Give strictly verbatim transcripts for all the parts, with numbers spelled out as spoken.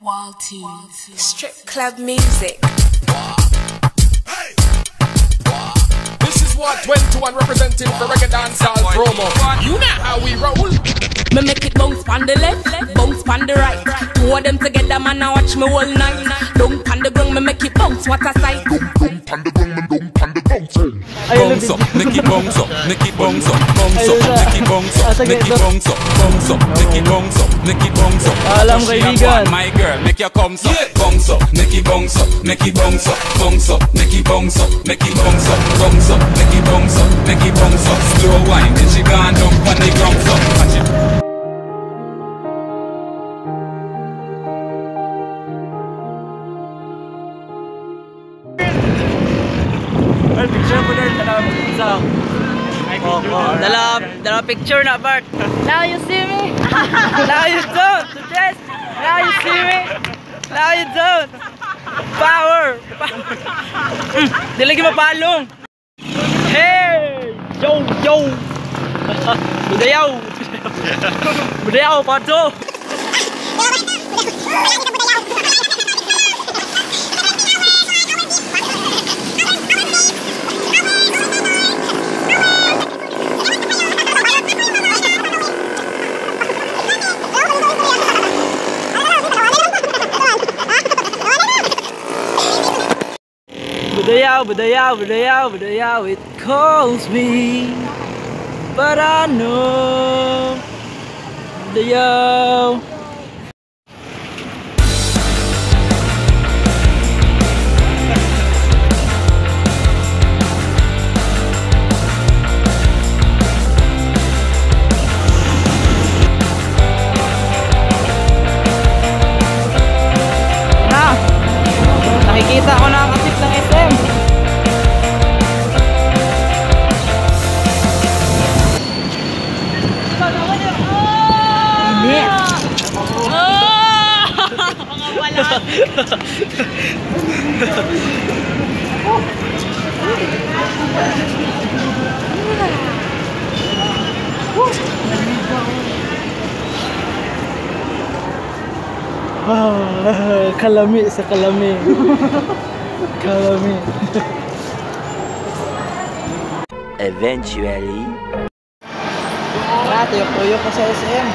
Wild tunes. Strip club music. This is what twenty-one representing for reggae dancehall promo. You know how we roll. Me make it bounce on the left, bounce on the right. Two of them together, man, I watch me all night. Don't on the ground, me make it bounce, what a sight. Don't on the ground, man, don't on the bounce. Bounce up, make it bounce up, make it bounce up, bounce up, make it bounce up, make it bounce up, bounce up, make it bounce up, make it bounce up. Alam kaibigan, my girl, make your comes up, bounce up, make it bounce up, make it bounce up, bounce up, make it bounce up, make it bounce up, bounce up, make it bounce up, make it bounce up. Slow wine, then she gone down on the ground up. Watch it. picture mo din, dala isa. Dala, dala picture na, Bart. Now you see me? Now you don't. Yes. Now you see me? Now you don't. Power. Dili ka mapalong. Hey! Yo, yo! Budayaw! Budayaw, pato! Budayaw, budayaw, budayaw, budayaw, it calls me, but I know, budayaw. Na, nakikita ko na ang kasip ng S M. Ah, kalami sa kalami. Kalami. Eventually. Ah, tuyok-tuyok ko sa S M.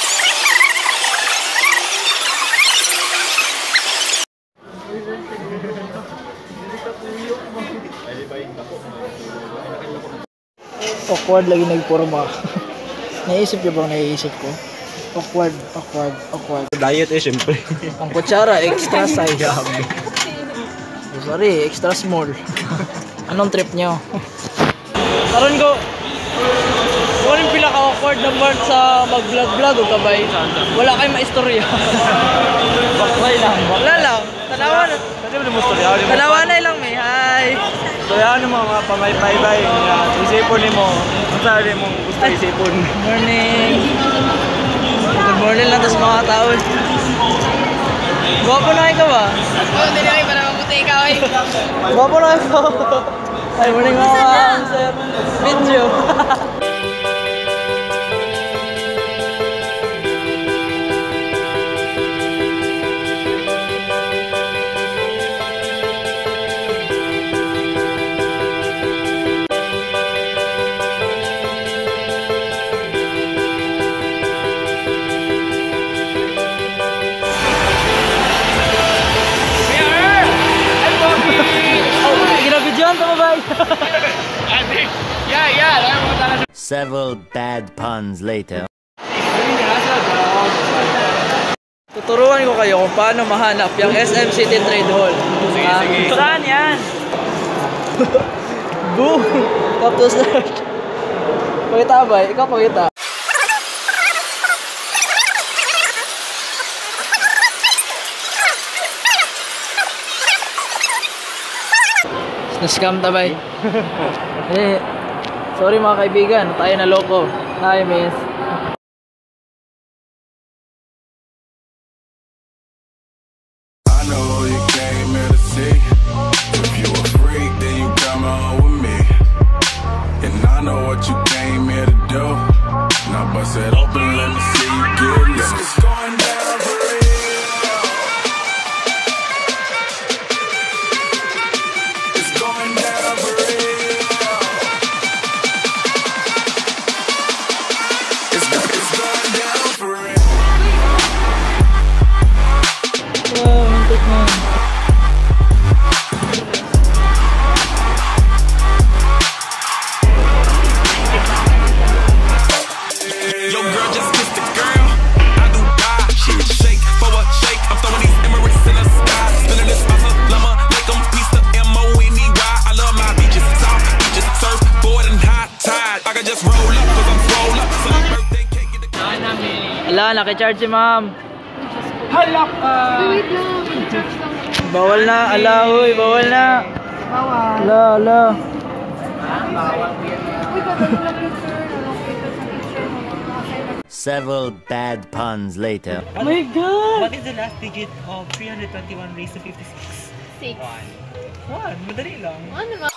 Awkward lagi nagporma. Naisip niyo bang naiisip ko? Awkward, awkward, awkward. Diet eh, syempre. Ang kutsara, extra size. Oh, sorry, extra small. Anong trip nyo? Karon ko, kung yung pinaka-awkward na part sa mag-vlog-vlog o kabay, wala kayong maistorya. Bakay lang. Wala lang. Tanawa na. Tanawa na lang may. Hi! So yan yung mga pamay-pay-bay. Isipon mo. Ang sabi mong gusto isipon. Good morning. Good morning lang sa mga tao. Gwapo na ikaw ba? Oo, hindi na kayo para mabuti ikaw eh. Gwapo na ikaw. Ay, morning mga sir. Video. Several bad puns later. Tuturuan ko kayo kung paano mahanap yung S M City Trade Hall. Sige, ah, sige. Saan yan? Boom! Tapos na. Pakita ba? Ikaw pakita. Na-scam tabay. Eh, sorry mga kaibigan, tayo na loko. Hi, miss. I know you came here to see. If you a freak, then you come on with me. And I know what you came here to do. Now bust it open, let me see you get loose. It's going down for real. Wala, nakicharge si ma'am. Halak ka! Bawal na, ala, huy, bawal na. Bawal. Ala, ala. Several bad puns later. Oh my God! What is the last digit of three hundred twenty-one raised to fifty-six? Six. One. One, madali lang. Ano ba?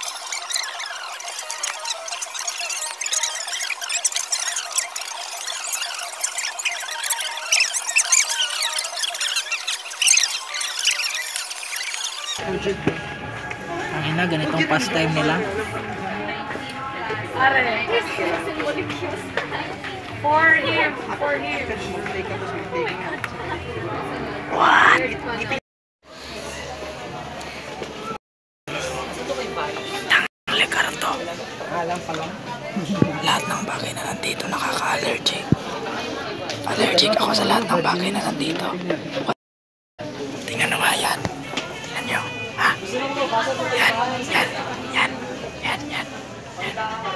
Ang ina, ganitong pastime nila. For him. For him. What? Likar to. Lahat ng bagay na nandito nakaka-allergic. Allergic ako sa lahat ng bagay na nandito. Tingnan nyo nga yan. Tingnan nyo. Ha? Yan, yan, yan, yan, yan, yan.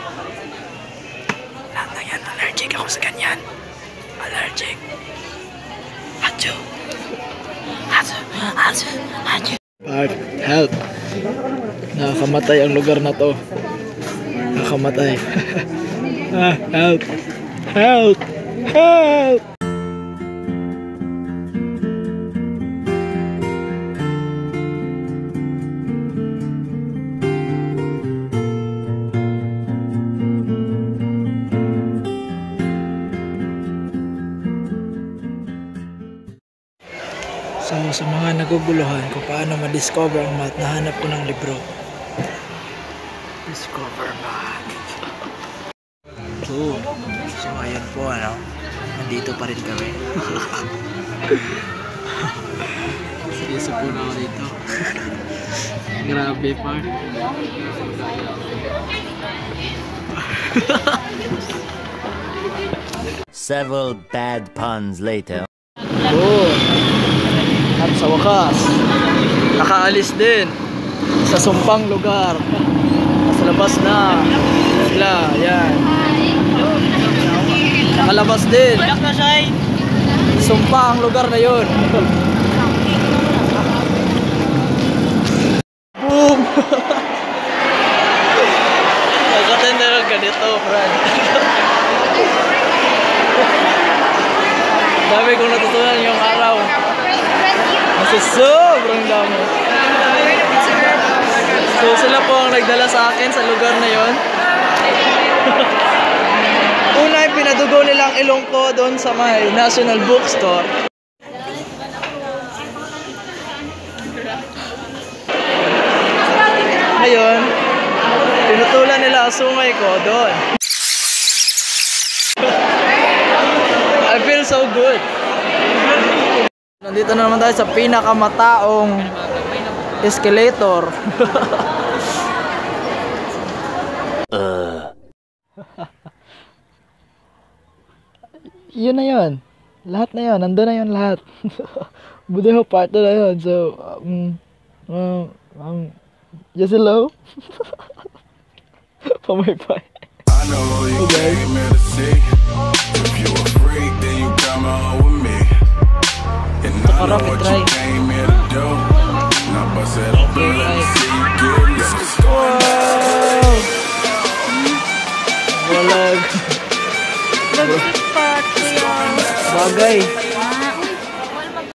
Lahat na yan, allergic ako sa ganyan. Allergic. Hachu. Hachu. Hachu. Hachu. Part, help. Nakakamatay ang lugar na to. Nakakamatay. Ah, help. Help. Help. So, sa mga naguguluhan kung paano ma-discover ang math, nahanap ko ng libro. Discover math. So, so ayun po, ano, nandito pa rin kami. Seryoso po na ako dito. Grabe pa. Several bad puns later. Oh. At sa wakas, nakaalis din sa sumpang lugar. Nasa labas na sila, yan. Nakalabas din. Sumpa ang lugar na yun. Boom! Nagkatenda lang ganito, friend. Dami kong natutunan yung araw. Kasi sobrang dami. So sila po ang nagdala sa akin sa lugar na yon. Una ay pinadugo nilang ilong ko doon sa may National Bookstore. Ngayon, pinutulan nila ang sungay ko doon. I feel so good. Nandito na naman tayo sa pinakamataong escalator. uh. Yun na yun. Lahat na yun. Nandun na yun lahat. Budeho part na yun. So, um, um, um, just hello. Pamaypay. I know you came here to see. If you a freak, then you come on with me. And I know what you came here to do. Now bust it open, let me see you get loose. Wow! Walag. Nag-spot ko yan. Bagay.